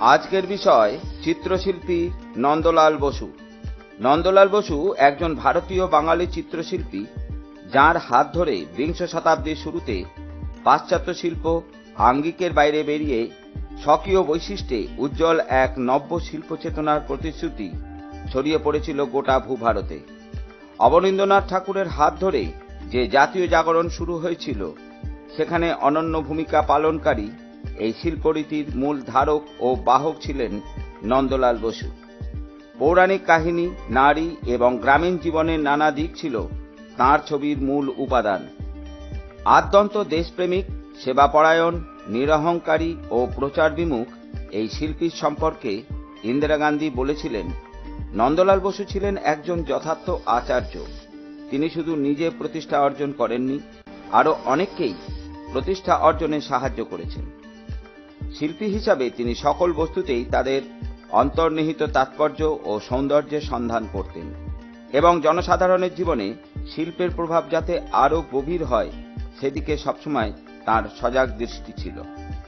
আজকের বিষয় চিত্রশিল্পী নন্দলাল বসু। নন্দলাল বসু একজন ভারতীয় বাঙালি চিত্রশিল্পী, যার হাত ধরে বিংশ শতাব্দীর শুরুতে পাশ্চাত্য শিল্প আঙ্গিকের বাইরে বেরিয়ে স্বকীয় বৈশিষ্ট্যে উজ্জ্বল এক নব্য শিল্প চেতনার প্রতিশ্রুতি ছড়িয়ে পড়েছিল গোটা ভূভারতে। অবনীন্দ্রনাথ ঠাকুরের হাত ধরে যে জাতীয় জাগরণ শুরু হয়েছিল, সেখানে অনন্য ভূমিকা পালনকারী এই শিল্পরীতির মূল ধারক ও বাহক ছিলেন নন্দলাল বসু। পৌরাণিক কাহিনী, নারী এবং গ্রামীণ জীবনের নানা দিক ছিল তাঁর ছবির মূল উপাদান। আদ্যন্ত দেশপ্রেমিক, সেবাপরায়ণ, নিরহংকারী ও প্রচার বিমুখ এই শিল্পীর সম্পর্কে ইন্দিরা গান্ধী বলেছিলেন, নন্দলাল বসু ছিলেন একজন যথার্থ আচার্য। তিনি শুধু নিজে প্রতিষ্ঠা অর্জন করেননি, আরও অনেককেই প্রতিষ্ঠা অর্জনে সাহায্য করেছেন। শিল্পী হিসাবে তিনি সকল বস্তুতেই তাদের অন্তর্নিহিত তাৎপর্য ও সৌন্দর্যের সন্ধান করতেন এবং জনসাধারণের জীবনে শিল্পের প্রভাব যাতে আরও গভীর হয়, সেদিকে সবসময় তাঁর সজাগ দৃষ্টি ছিল।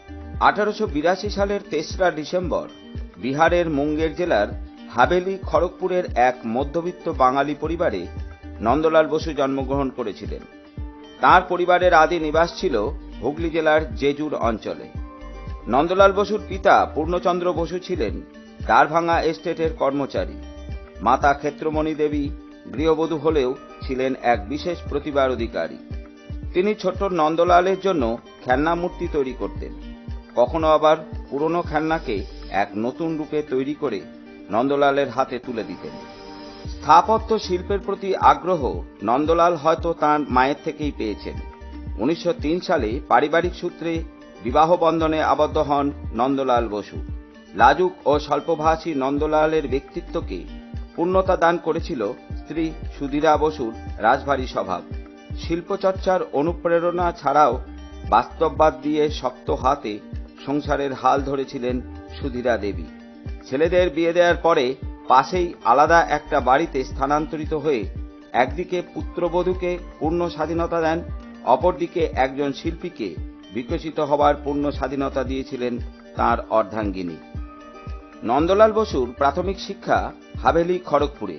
1882 সালের 3রা ডিসেম্বর বিহারের মুঙ্গের জেলার হাভেলি খড়গপুরের এক মধ্যবিত্ত বাঙালি পরিবারে নন্দলাল বসু জন্মগ্রহণ করেছিলেন। তাঁর পরিবারের আদি নিবাস ছিল হুগলি জেলার জেজুর অঞ্চলে। নন্দলাল বসুর পিতা পূর্ণচন্দ্র বসু ছিলেন দ্বারভাঙা এস্টেটের কর্মচারী। মাতা ক্ষেত্রমণি দেবী গৃহবধূ হলেও ছিলেন এক বিশেষ প্রতিভার অধিকারী। তিনি ছোট্ট নন্দলালের জন্য খেলনা মূর্তি তৈরি করতেন, কখনো আবার পুরনো খেলনাকে এক নতুন রূপে তৈরি করে নন্দলালের হাতে তুলে দিতেন। স্থাপত্য শিল্পের প্রতি আগ্রহ নন্দলাল হয়তো তাঁর মায়ের থেকেই পেয়েছেন। 1903 সালে পারিবারিক সূত্রে বিবাহ বন্ধনে আবদ্ধ হন নন্দলাল বসু। লাজুক ও স্বল্পভাষী নন্দলালের ব্যক্তিত্বকে পূর্ণতা দান করেছিল স্ত্রী সুধীরা বসুর রাজভারী স্বভাব। শিল্পচর্চার অনুপ্রেরণা ছাড়াও বাস্তববাদ দিয়ে শক্ত হাতে সংসারের হাল ধরেছিলেন সুধীরা দেবী। ছেলেদের বিয়ে দেওয়ার পরে পাশেই আলাদা একটা বাড়িতে স্থানান্তরিত হয়ে একদিকে পুত্রবধূকে পূর্ণ স্বাধীনতা দেন, অপরদিকে একজন শিল্পীকে বিকশিত হবার পূর্ণ স্বাধীনতা দিয়েছিলেন তাঁর অর্ধাঙ্গিনী। নন্দলাল বসুর প্রাথমিক শিক্ষা হাভেলি খড়গপুরে।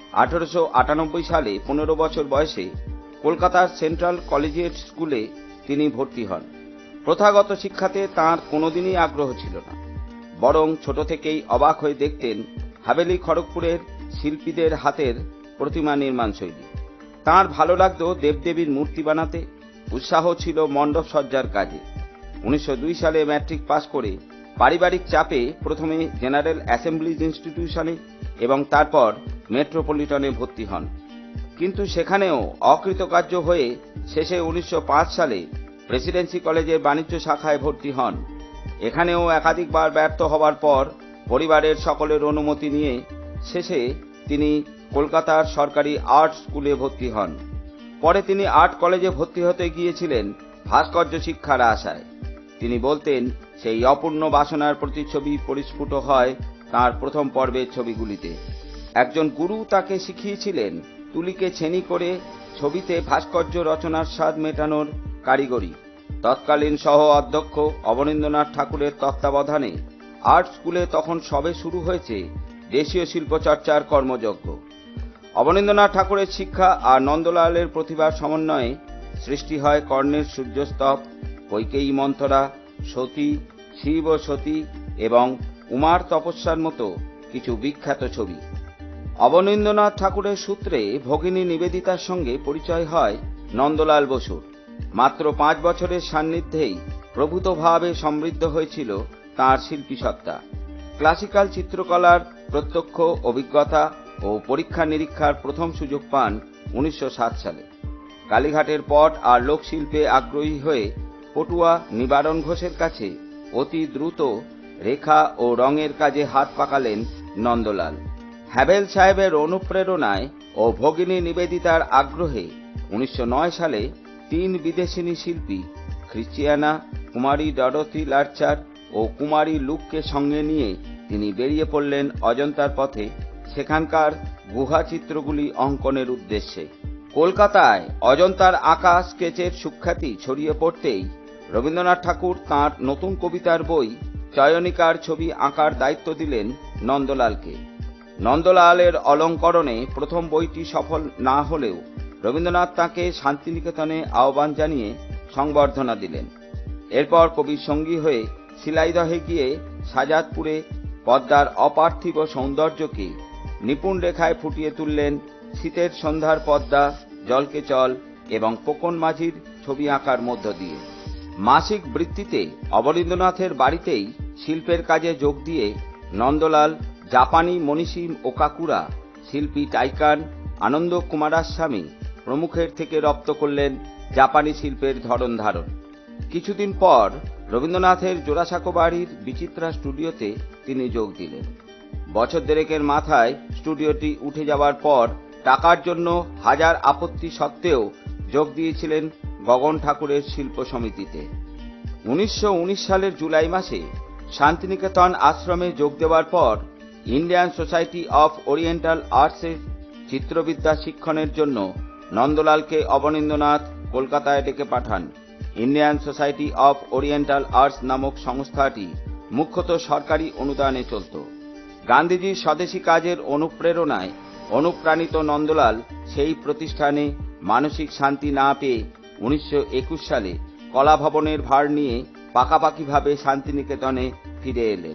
1898 সালে 15 বছর বয়সে কলকাতার সেন্ট্রাল কলেজিয়েট স্কুলে তিনি ভর্তি হন। প্রথাগত শিক্ষাতে তাঁর কোনোদিনই আগ্রহ ছিল না, বরং ছোট থেকেই অবাক হয়ে দেখতেন হাভেলি খড়গপুরের শিল্পীদের হাতের প্রতিমা নির্মাণ শৈলী। তাঁর ভালো লাগতো দেবদেবীর মূর্তি বানাতে, উৎসাহ ছিল মণ্ডপ সজ্জার কাজে। 1902 সালে ম্যাট্রিক পাশ করে পারিবারিক চাপে প্রথমে জেনারেল অ্যাসেম্বলিজ ইনস্টিটিউশনে এবং তারপর মেট্রোপলিটনে ভর্তি হন, কিন্তু সেখানেও অকৃতকার্য হয়ে শেষে 1905 সালে প্রেসিডেন্সি কলেজের বাণিজ্য শাখায় ভর্তি হন। এখানেও একাধিকবার ব্যর্থ হওয়ার পর পরিবারের সকলের অনুমতি নিয়ে শেষে তিনি কলকাতার সরকারি আর্ট স্কুলে ভর্তি হন। পরে তিনি আর্ট কলেজে ভর্তি হতে গিয়েছিলেন ভাস্কর্য শিক্ষার আশায়। তিনি বলতেন, সেই অপূর্ণ বাসনার প্রতিচ্ছবি পরিস্ফুট হয় তাঁর প্রথম পর্বের ছবিগুলিতে। একজন গুরু তাকে শিখিয়েছিলেন তুলিকে ছেনি করে ছবিতে ভাস্কর্য রচনার স্বাদ মেটানোর কারিগরি। তৎকালীন সহ অধ্যক্ষ অবনীন্দ্রনাথ ঠাকুরের তত্ত্বাবধানে আর্ট স্কুলে তখন সবে শুরু হয়েছে দেশীয় শিল্পচর্চার কর্মযজ্ঞ। অবনীন্দ্রনাথ ঠাকুরের শিক্ষা আর নন্দলালের প্রতিভার সমন্বয়ে সৃষ্টি হয় কর্ণের সূর্যস্তব, কৈকেয়ী মন্থরা, সতী, শিব ও সতী এবং উমার তপস্যার মতো কিছু বিখ্যাত ছবি। অবনীন্দ্রনাথ ঠাকুরের সূত্রে ভগিনী নিবেদিতার সঙ্গে পরিচয় হয় নন্দলাল বসুর। মাত্র 5 বছরের সান্নিধ্যেই প্রভূতভাবে সমৃদ্ধ হয়েছিল তাঁর শিল্পী সত্তা। ক্লাসিক্যাল চিত্রকলার প্রত্যক্ষ অভিজ্ঞতা ও পরীক্ষা নিরীক্ষার প্রথম সুযোগ পান 1907 সালে। কালীঘাটের পট আর লোকশিল্পে আগ্রহী হয়ে পটুয়া নিবারণ ঘোষের কাছে অতি দ্রুত রেখা ও রঙের কাজে হাত পাকালেন নন্দলাল। হ্যাভেল সাহেবের অনুপ্রেরণায় ও ভগিনী নিবেদিতার আগ্রহে 1909 সালে 3 বিদেশিনী শিল্পী খ্রিস্টিয়ানা, কুমারী ডরোথি লার্চার ও কুমারী লুককে সঙ্গে নিয়ে তিনি বেরিয়ে পড়লেন অজন্তার পথে সেখানকার গুহা চিত্রগুলি অঙ্কনের উদ্দেশ্যে। কলকাতায় অজন্তার আঁকা স্কেচের সুখ্যাতি ছড়িয়ে পড়তেই রবীন্দ্রনাথ ঠাকুর তাঁর নতুন কবিতার বই চয়নিকার ছবি আঁকার দায়িত্ব দিলেন নন্দলালকে। নন্দলালের অলঙ্করণে প্রথম বইটি সফল না হলেও রবীন্দ্রনাথ তাঁকে শান্তিনিকেতনে আহ্বান জানিয়ে সংবর্ধনা দিলেন। এরপর কবির সঙ্গী হয়ে শিলাইদহে গিয়ে সাজাদপুরে পদ্মার অপার্থিব সৌন্দর্যকে নিপুণ রেখায় ফুটিয়ে তুললেন শীতের সন্ধ্যার পদ্মা, জলকে চল এবং কোকন মাঝির ছবি আঁকার মধ্য দিয়ে। মাসিক বৃত্তিতে অবনীন্দ্রনাথের বাড়িতেই শিল্পের কাজে যোগ দিয়ে নন্দলাল জাপানি মনীষী ওকাকুরা, শিল্পী টাইকান, আনন্দ কুমারাস্বামী প্রমুখের থেকে রপ্ত করলেন জাপানি শিল্পের ধরন ধারণ। কিছুদিন পর রবীন্দ্রনাথের জোড়াসাঁকো বাড়ির বিচিত্রা স্টুডিওতে তিনি যোগ দিলেন। বছর দেড়েকের মাথায় স্টুডিওটি উঠে যাওয়ার পর টাকার জন্য হাজার আপত্তি সত্ত্বেও যোগ দিয়েছিলেন গগন ঠাকুরের শিল্প সমিতিতে। 1919 সালের জুলাই মাসে শান্তিনিকেতন আশ্রমে যোগ দেওয়ার পর ইন্ডিয়ান সোসাইটি অফ ওরিয়েন্টাল আর্টসের চিত্রবিদ্যা শিক্ষণের জন্য নন্দলালকে অবনীন্দ্রনাথ কলকাতায় ডেকে পাঠান। Indian Society of Oriental Arts নামক সংস্থাটি মুখ্যত সরকারি অনুদানে চলত। গান্ধীজির স্বদেশী কাজের অনুপ্রেরণায় অনুপ্রাণিত নন্দলাল সেই প্রতিষ্ঠানে মানসিক শান্তি না পেয়ে 1921 সালে কলা ভবনের ভার নিয়ে পাকাপাকিভাবে শান্তিনিকেতনে ফিরে এলেন।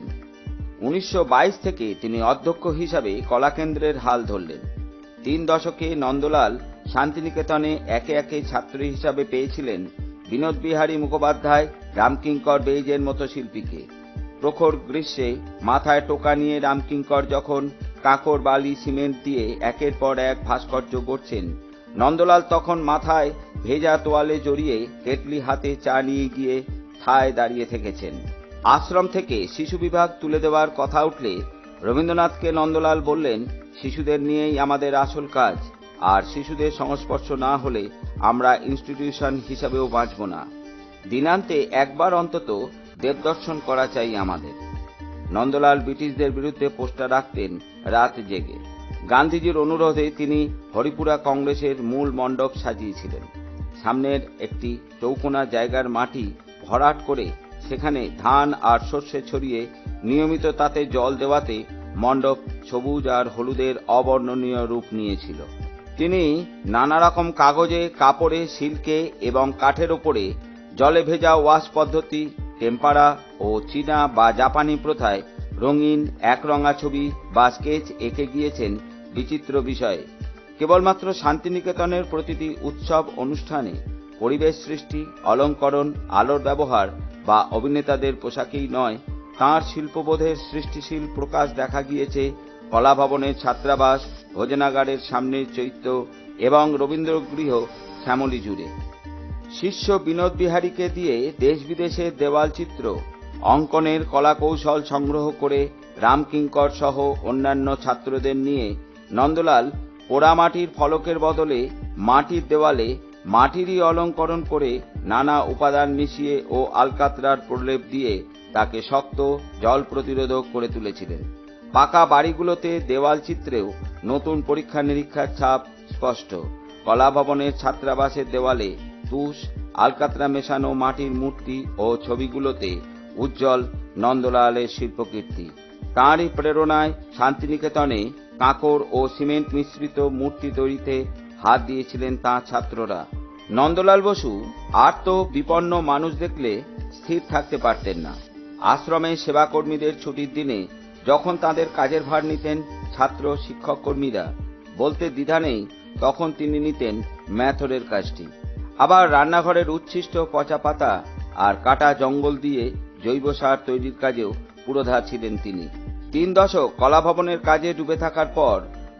1922 থেকে তিনি অধ্যক্ষ হিসাবে কলাকেন্দ্রের হাল ধরলেন। 3 দশকে নন্দলাল শান্তিনিকেতনে একে একে ছাত্র হিসাবে পেয়েছিলেন বিনোদ বিহারী মুখোপাধ্যায়, রামকিঙ্কর বেইজের মতো শিল্পীকে। প্রখর গ্রীষ্মে মাথায় টোকা নিয়ে রামকিঙ্কর যখন কাঁকর, বালি, সিমেন্ট দিয়ে একের পর এক ভাস্কর্য গড়ছেন, নন্দলাল তখন মাথায় ভেজা তোয়ালে জড়িয়ে কেটলি হাতে চা নিয়ে গিয়ে ঠায় দাঁড়িয়ে থেকেছেন। আশ্রম থেকে শিশু বিভাগ তুলে দেওয়ার কথা উঠলে রবীন্দ্রনাথকে নন্দলাল বললেন, শিশুদের নিয়েই আমাদের আসল কাজ, আর শিশুদের সংস্পর্শ না হলে আমরা ইনস্টিটিউশন হিসাবেও বাঁচব না। দিনান্তে একবার অন্তত দেবদর্শন করা চাই আমাদের। নন্দলাল ব্রিটিশদের বিরুদ্ধে পোস্টার রাখতেন রাত জেগে। গান্ধীজির অনুরোধে তিনি হরিপুরা কংগ্রেসের মূল মণ্ডপ সাজিয়েছিলেন। সামনের একটি চৌকোনা জায়গার মাটি ভরাট করে সেখানে ধান আর সর্ষে ছড়িয়ে নিয়মিত তাতে জল দেওয়াতে মণ্ডপ সবুজ আর হলুদের অবর্ণনীয় রূপ নিয়েছিল। তিনি নানা রকম কাগজে, কাপড়ে, সিল্কে এবং কাঠের ওপরে জলে ভেজা ওয়াশ পদ্ধতি, টেম্পারা ও চীনা বা জাপানি প্রথায় রঙিন একরঙা ছবি বা স্কেচ এঁকে গিয়েছেন বিচিত্র বিষয়ে। কেবলমাত্র শান্তিনিকেতনের প্রতিটি উৎসব অনুষ্ঠানে পরিবেশ সৃষ্টি, অলঙ্করণ, আলোর ব্যবহার বা অভিনেতাদের পোশাকেই নয়, তাঁর শিল্পবোধের সৃষ্টিশীল প্রকাশ দেখা গিয়েছে কলা ভবনের ছাত্রাবাস, ভোজনাগারের সামনের চৈত্য এবং রবীন্দ্রগৃহ শ্যামলী জুড়ে। শিষ্য বিনোদ বিহারীকে দিয়ে দেশ বিদেশের দেওয়াল চিত্র অঙ্কনের কলাকৌশল সংগ্রহ করে রামকিঙ্কর সহ অন্যান্য ছাত্রদের নিয়ে নন্দলাল পোড়ামাটির ফলকের বদলে মাটির দেওয়ালে মাটিরই অলঙ্করণ করে নানা উপাদান মিশিয়ে ও আলকাতরার প্রলেপ দিয়ে তাকে শক্ত, জল প্রতিরোধক করে তুলেছিলেন। পাকা বাড়িগুলোতে দেওয়াল চিত্রেও নতুন পরীক্ষা নিরীক্ষার ছাপ স্পষ্ট। কলা ভবনের ছাত্রাবাসের দেওয়ালে তুষ, আলকাতরা মেশানো মাটির মূর্তি ও ছবিগুলোতে উজ্জ্বল নন্দলালের শিল্পকীর্তি। তাঁরই প্রেরণায় শান্তিনিকেতনে কাঁকর ও সিমেন্ট মিশ্রিত মূর্তি তৈরিতে হাত দিয়েছিলেন তাঁর ছাত্ররা। নন্দলাল বসু আর্ত বিপন্ন মানুষ দেখলে স্থির থাকতে পারতেন না। আশ্রমে সেবাকর্মীদের ছুটির দিনে যখন তাদের কাজের ভার নিতেন ছাত্র শিক্ষক কর্মীরা, বলতে দ্বিধা নেই তখন তিনি নিতেন ম্যাথরের কাজটি। আবার রান্নাঘরের উচ্ছিষ্ট পচা পাতা আর কাটা জঙ্গল দিয়ে জৈব সার তৈরির কাজেও পুরোধা ছিলেন তিনি। 3 দশক কলা ভবনের কাজে ডুবে থাকার পর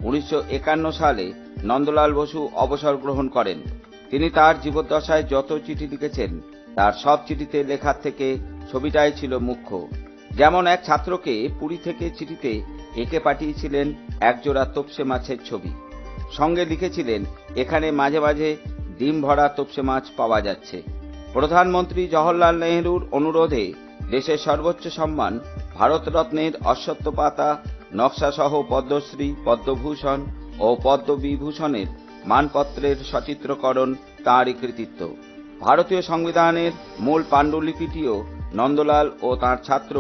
1951 সালে নন্দলাল বসু অবসর গ্রহণ করেন। তিনি তার জীবদ্দশায় যত চিঠি লিখেছেন তার সব চিঠিতে লেখার থেকে ছবিটাই ছিল মুখ্য। যেমন এক ছাত্রকে পুরী থেকে চিঠিতে এঁকে পাঠিয়েছিলেন একজোড়া তোপসে মাছের ছবি, সঙ্গে লিখেছিলেন, এখানে মাঝে মাঝে ডিম ভরা তোপসে মাছ পাওয়া যাচ্ছে। প্রধানমন্ত্রী জওহরলাল নেহরুর অনুরোধে দেশের সর্বোচ্চ সম্মান ভারতরত্নের অশ্বত্থ পাতা নকশাসহ পদ্মশ্রী, পদ্মভূষণ ও পদ্মবিভূষণের মানপত্রের সচিত্রকরণ তাঁরই কৃতিত্ব। ভারতীয় সংবিধানের মূল পাণ্ডুলিপিটিও নন্দলাল ও তাঁর ছাত্র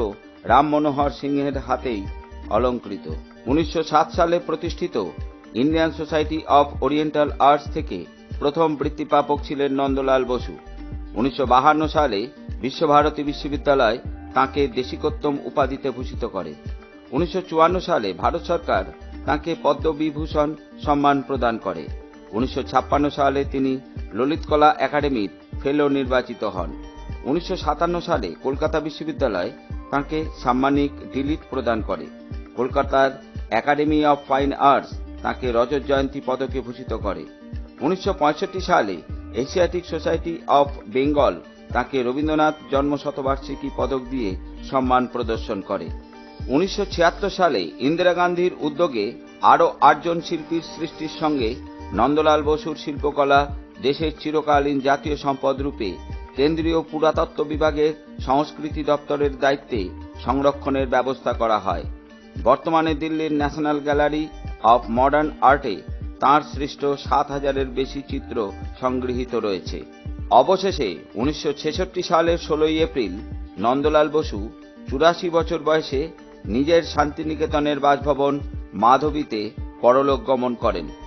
রাম মনোহর সিংহের হাতেই অলঙ্কৃত। 1907 সালে প্রতিষ্ঠিত Indian Society of Oriental Arts থেকে প্রথম বৃত্তিপ্রাপক ছিলেন নন্দলাল বসু। 1952 সালে বিশ্বভারতী বিশ্ববিদ্যালয় তাঁকে দেশিকোত্তম উপাধিতে ভূষিত করে। 1954 সালে ভারত সরকার তাঁকে পদ্মবিভূষণ সম্মান প্রদান করে। 1956 সালে তিনি ললিত কলা একাডেমির ফেলো নির্বাচিত হন। 1957 সালে কলকাতা বিশ্ববিদ্যালয় তাঁকে সাম্মানিক ডিলিট প্রদান করে। কলকাতার একাডেমি অফ ফাইন আর্টস তাঁকে রজত জয়ন্তী পদকে ভূষিত করে। 1965 সালে এশিয়াটিক সোসাইটি অফ বেঙ্গল তাঁকে রবীন্দ্রনাথ জন্মশতবার্ষিকী পদক দিয়ে সম্মান প্রদর্শন করে। 1976 সালে ইন্দিরা গান্ধীর উদ্যোগে আরও 8 জন শিল্পীর সৃষ্টির সঙ্গে নন্দলাল বসুর শিল্পকলা দেশের চিরকালীন জাতীয় সম্পদ রূপে কেন্দ্রীয় পুরাতত্ত্ব বিভাগের সংস্কৃতি দপ্তরের দায়িত্বে সংরক্ষণের ব্যবস্থা করা হয়। বর্তমানে দিল্লির ন্যাশনাল গ্যালারি অফ মডার্ন আর্টে তাঁর সৃষ্ট 7000-এর বেশি চিত্র সংগৃহীত রয়েছে। অবশেষে 1966 সালের 16 এপ্রিল নন্দলাল বসু 84 বছর বয়সে নিজের শান্তিনিকেতনের বাসভবন মাধবীতে পরলোক গমন করেন।